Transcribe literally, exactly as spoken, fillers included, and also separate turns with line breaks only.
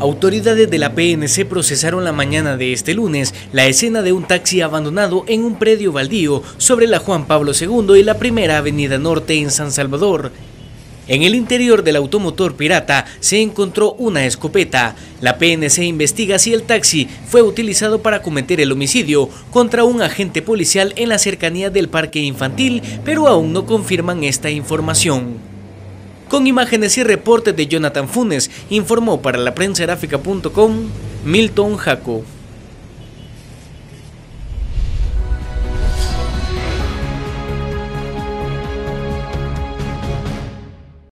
Autoridades de la P N C procesaron la mañana de este lunes la escena de un taxi abandonado en un predio baldío sobre la Juan Pablo segundo y la Primera Avenida Norte en San Salvador. En el interior del automotor pirata se encontró una escopeta. La P N C investiga si el taxi fue utilizado para cometer el homicidio contra un agente policial en la cercanía del parque infantil, pero aún no confirman esta información. Con imágenes y reportes de Jonathan Funes, informó para la prensa gráfica punto com Milton Jaco.